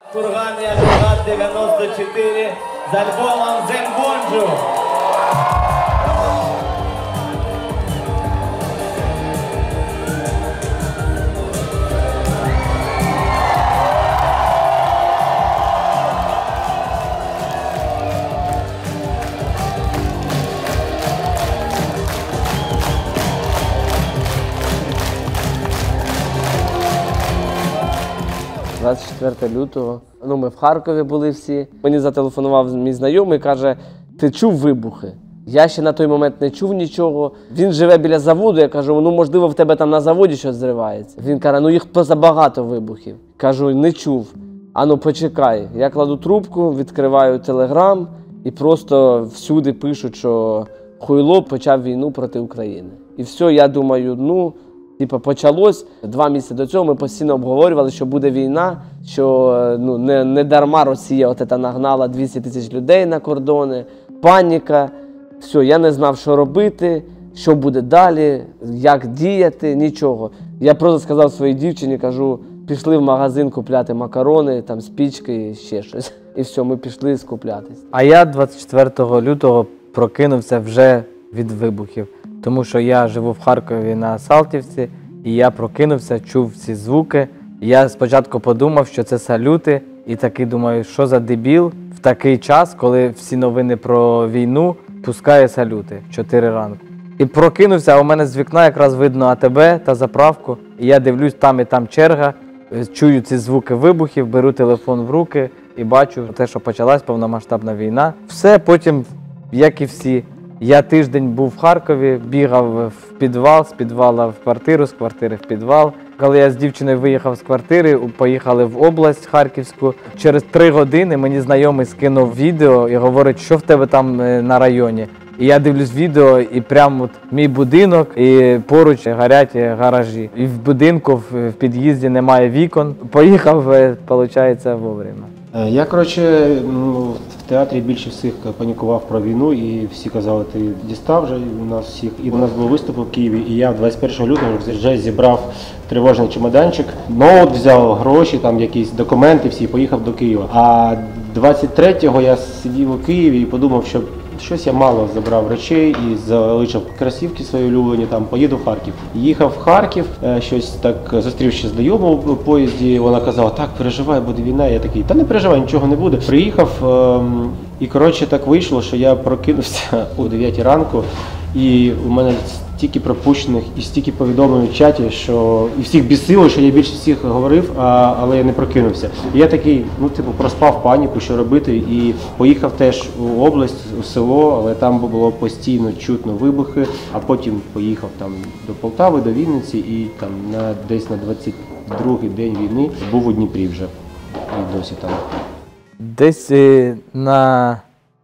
Курган і агрегат 94 з альбомом «Зембонджу». – 24 лютого. Ми в Харкові були всі. Мені зателефонував мій знайомий, каже, ти чув вибухи? Я ще на той момент не чув нічого. Він живе біля заводу, я кажу, можливо в тебе там на заводі щось зривається. Він каже, їх забагато вибухів. Кажу, не чув. Почекай. Я кладу трубку, відкриваю Телеграм і просто всюди пишуть, що Хуйло почав війну проти України. І все, я думаю, почалось. 2 місяці до цього ми постійно обговорювали, що буде війна, що не дарма Росія нагнала 200 тисяч людей на кордони, паніка. Все, я не знав, що робити, що буде далі, як діяти, нічого. Я просто сказав своїй дівчині, кажу, пішли в магазин купляти макарони, там спічки і ще щось. І все, ми пішли скуплятись. А я 24 лютого прокинувся вже від вибухів. Тому що я живу в Харкові на Салтівці, і я прокинувся, чув ці звуки. Я спочатку подумав, що це салюти, і таки думаю, що за дебіл в такий час, коли всі новини про війну пускає салюти в 4 ранку. І прокинувся, а у мене з вікна якраз видно АТБ та заправку. І я дивлюсь, там і там черга, чую ці звуки вибухів, беру телефон в руки і бачу те, що почалась повномасштабна війна. Все потім, як і всі. Я тиждень був в Харкові, бігав в підвал, з підвала в квартиру, з квартири в підвал. Коли я з дівчиною виїхав з квартири, поїхали в область Харківську. Через 3 години мені знайомий скинув відео і говорить, що в тебе там на районі. І я дивлюсь відео, і прямо мій будинок, і поруч горять гаражі. І в будинку, в під'їзді немає вікон. Поїхав, виходить, вовремя. Я, в театрі більше всіх панікував про війну, і всі казали, ти дістав вже у нас всіх. І у нас був виступ у Києві, і я 21 лютого вже зібрав тривожний чемоданчик, ноут взяв, гроші, там якісь документи всі, і поїхав до Києва. А 23-го я сидів у Києві і подумав, що щось я мало забрав речей і залишив кросівки свої улюблені, там, поїду в Харків. Їхав в Харків, щось так зустрів ще знайому в поїзді, вона казала, так, переживай, буде війна. Я такий, та не переживай, нічого не буде. Приїхав і, так вийшло, що я прокинувся о 9 ранку, і у мене стільки пропущених і стільки повідомлень в чаті, що і всіх бісило, що я більше всіх говорив, але я не прокинувся. І я такий, проспав паніку, що робити, і поїхав теж у область, у село, але там було постійно чутно вибухи, а потім поїхав там до Полтави, до Вінниці, і там десь на 22-й день війни був у Дніпрі вже, і досі там. Десь на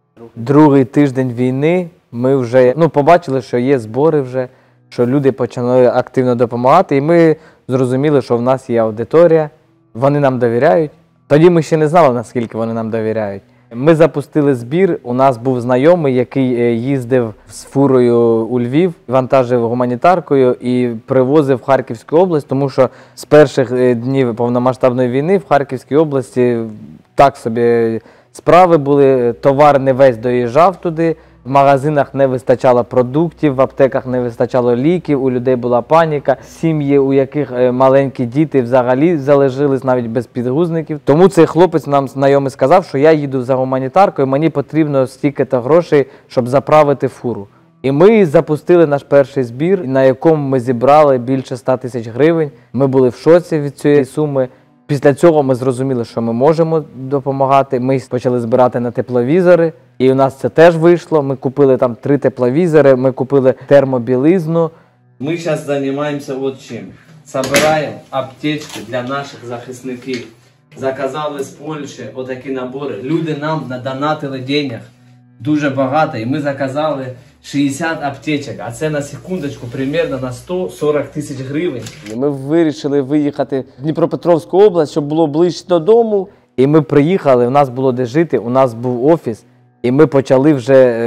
2-й тиждень війни ми вже побачили, що є збори вже, що люди почали активно допомагати, і ми зрозуміли, що в нас є аудиторія, вони нам довіряють. Тоді ми ще не знали, наскільки вони нам довіряють. Ми запустили збір, у нас був знайомий, який їздив з фурою у Львів, вантажив гуманітаркою і привозив в Харківську область, тому що з перших днів повномасштабної війни в Харківській області так собі справи були, товар не весь доїжджав туди. В магазинах не вистачало продуктів, в аптеках не вистачало ліків, у людей була паніка. Сім'ї, у яких маленькі діти взагалі залишились навіть без підгузників. Тому цей хлопець нам знайомий сказав, що я їду за гуманітаркою, мені потрібно стільки-то грошей, щоб заправити фуру. І ми запустили наш перший збір, на якому ми зібрали більше 100 тисяч гривень. Ми були в шоці від цієї суми. Після цього ми зрозуміли, що ми можемо допомагати. Ми почали збирати на тепловізори, і у нас це теж вийшло. Ми купили там 3 тепловізори, ми купили термобілизну. Ми зараз займаємося от чим. Збираємо аптечки для наших захисників. Заказали з Польщі отакі набори. Люди нам надонатили денег дуже багато, і ми заказали 60 аптечок, а це на секундочку примерно на 140 тисяч гривень. Ми вирішили виїхати в Дніпропетровську область, щоб було ближче додому. І ми приїхали, у нас було де жити, у нас був офіс. І ми почали вже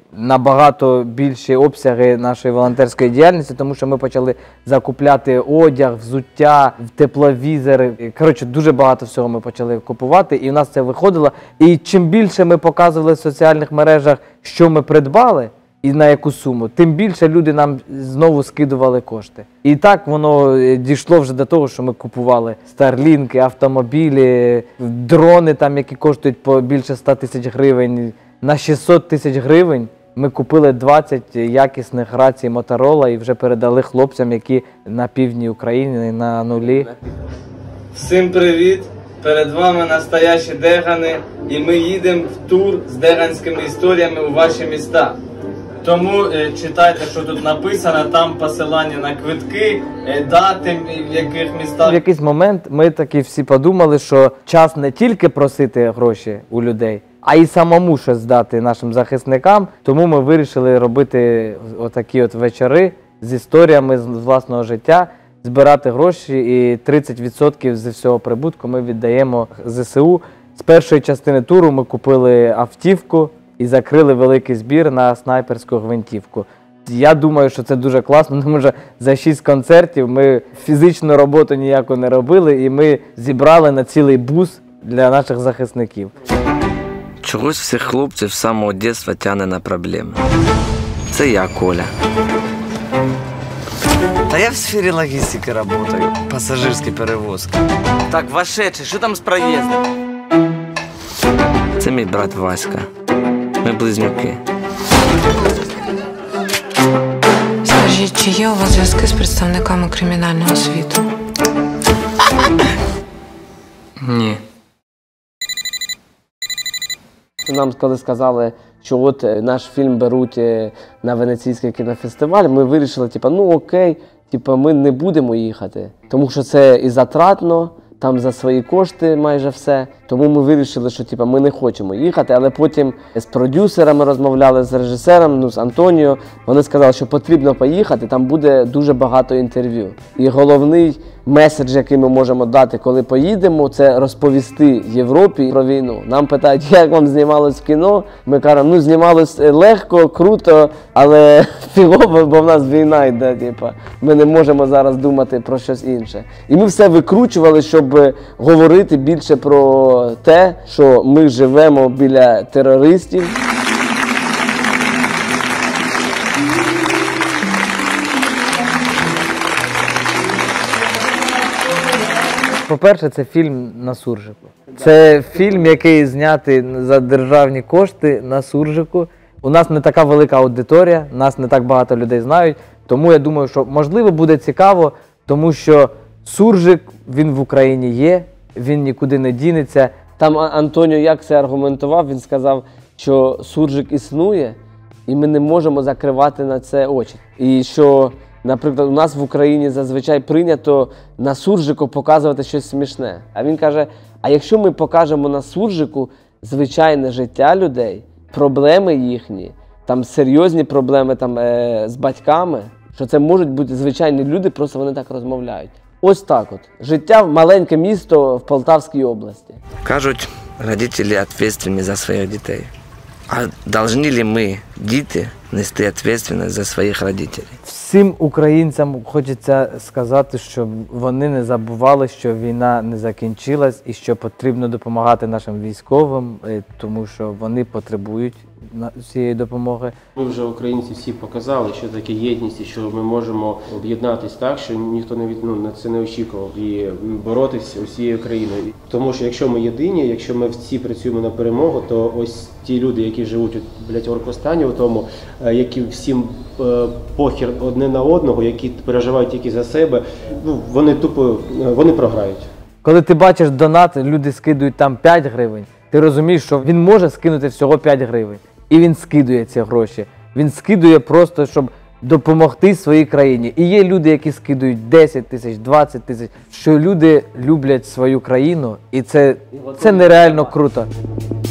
набагато більші обсяги нашої волонтерської діяльності, тому що ми почали закупляти одяг, взуття, тепловізори. Коротше, дуже багато всього ми почали купувати, і у нас це виходило. І чим більше ми показували в соціальних мережах, що ми придбали і на яку суму, тим більше люди нам знову скидували кошти. І так воно дійшло вже до того, що ми купували старлінки, автомобілі, дрони, там, які коштують по більше 100 тисяч гривень. На 600 тисяч гривень ми купили 20 якісних рацій Motorola і вже передали хлопцям, які на півдні України, на нулі. Всім привіт! Перед вами настоящі дегани, і ми їдемо в тур з деганськими історіями у ваші міста. Тому читайте, що тут написано, там посилання на квитки, дати, в яких містах. В якийсь момент ми таки всі подумали, що час не тільки просити гроші у людей, а й самому щось здати нашим захисникам. Тому ми вирішили робити отакі от вечори з історіями з власного життя, збирати гроші, і 30% з всього прибутку ми віддаємо ЗСУ. З першої частини туру ми купили автівку і закрили великий збір на снайперську гвинтівку. Я думаю, що це дуже класно, тому що за 6 концертів ми фізичну роботу ніяку не робили, і ми зібрали на цілий бус для наших захисників. Чогось всіх хлопців з самого дитинства тягне на проблеми. Це я, Коля. Та я в сфері логістики працюю, пасажирські перевозки. Так, вошедший, що там з проїздом? Це мій брат Васька. Ми близнюки. Скажіть, чи є у вас зв'язки з представниками кримінального світу? Ні. Нам коли сказали, що от наш фільм беруть на Венеційський кінофестиваль, ми вирішили, ну окей, ми не будемо їхати, тому що це і затратно, там за свої кошти майже все. Тому ми вирішили, що ми не хочемо їхати, але потім з продюсерами розмовляли, з режисером, з Антоніо. Вони сказали, що потрібно поїхати, там буде дуже багато інтерв'ю. І головний меседж, який ми можемо дати, коли поїдемо, це розповісти Європі про війну. Нам питають, як вам знімалось в кіно? Ми кажемо, знімалось легко, круто, але фігово, бо в нас війна йде, ми не можемо зараз думати про щось інше. І ми все викручували, щоб говорити більше про те, що ми живемо біля терористів. По-перше, це фільм на суржику. Це фільм, який знятий за державні кошти на суржику. У нас не така велика аудиторія, нас не так багато людей знають. Тому я думаю, що можливо буде цікаво, тому що суржик, він в Україні є, він нікуди не дінеться. Там Антоніо як це аргументував, він сказав, що суржик існує, і ми не можемо закривати на це очі. І що, наприклад, у нас в Україні зазвичай прийнято на суржику показувати щось смішне. А він каже, а якщо ми покажемо на суржику звичайне життя людей, проблеми їхні, там серйозні проблеми з батьками, що це можуть бути звичайні люди, просто вони так розмовляють. Ось так от. Життя в маленьке місто в Полтавській області. Кажуть, родителі відповідальні за своїх дітей. А повинні ли ми, діти, нести відповідальність за своїх батьків? Всім українцям хочеться сказати, щоб вони не забували, що війна не закінчилась і що потрібно допомагати нашим військовим, тому що вони потребують цієї допомоги. Ми вже українці всі показали, що таке єдність і що ми можемо об'єднатися так, що ніхто на це не очікував і боротися усією країною. Тому що якщо ми єдині, якщо ми всі працюємо на перемогу, то ось ті люди, які живуть в Оркостані, у тому, які всім похір одне на одного, які переживають тільки за себе, вони програють. Коли ти бачиш донат, люди скидують там 5 гривень, ти розумієш, що він може скинути всього 5 гривень. І він скидує ці гроші. Він скидує просто, щоб допомогти своїй країні. І є люди, які скидують 10 тисяч, 20 тисяч, що люди люблять свою країну, і це нереально круто.